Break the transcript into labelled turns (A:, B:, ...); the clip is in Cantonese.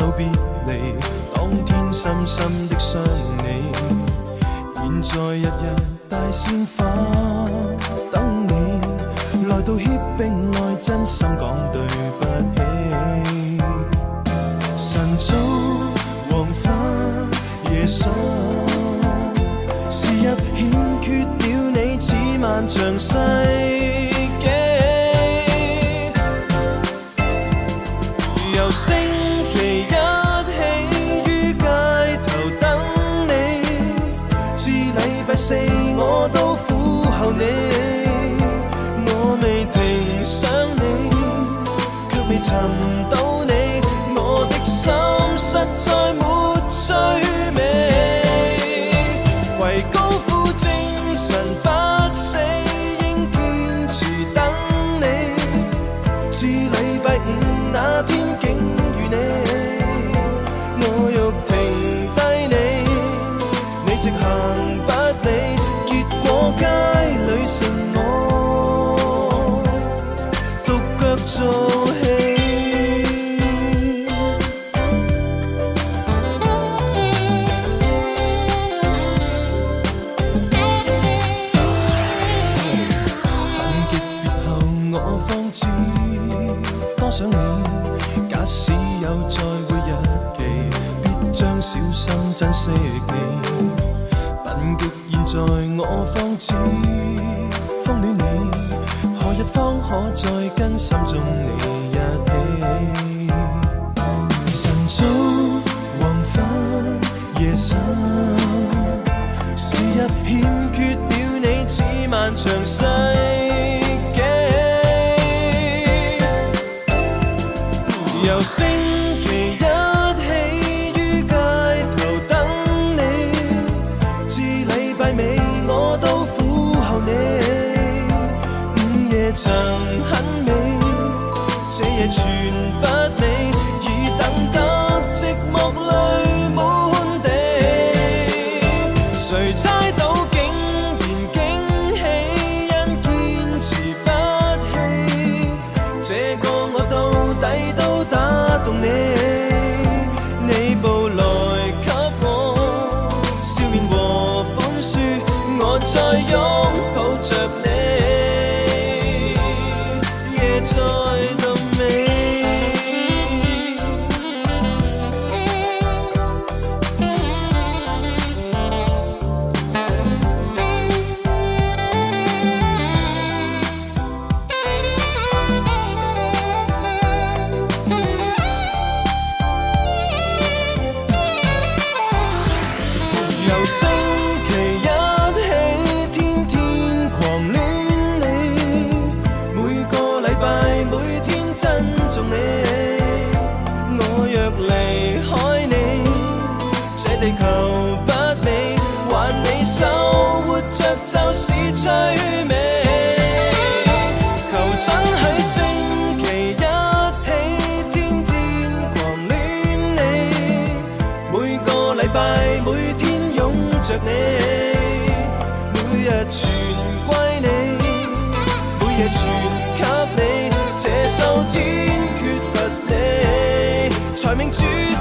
A: 后别离，當天深深的想你。現在日日大鮮花等你，來到協並愛，真心講對不起。晨早黃昏夜深，是日欠缺了你，似漫長世紀。由星期一起於街頭等你，至禮拜四我都苦候你。我未停想你，卻未尋到你，我的心實在沒趣味。為高呼精神不死，應堅持等你，至禮拜五那天竟與你，我欲停低你，你直行不理，結果街裏剩我獨腳做戲。恨極別後我方知，多想你。假使有再會日期，必將小心珍惜你。笨極現在我方知，風戀你，何日方可再跟心中你一起？晨早黃昏夜深，是日欠缺了你，似漫長世紀。由星期一起於街頭等你，至禮拜尾我都苦候你。午夜曾很美，這夜全不美，已等得寂寞淚滿地。誰猜到竟然驚喜，因堅持不棄，這個我到底都打動你。你步來給我笑面和寬恕，我再擁抱着你，夜再到尾。由星期一起，天天狂戀你，每個禮拜每天珍重你。我若離開你，這地球不美，還你手活着就是趣味。求准許星期一起，天天狂戀你，每個禮拜每天擁着你，每日全歸你，每夜全給你，這秋天缺乏你，才明注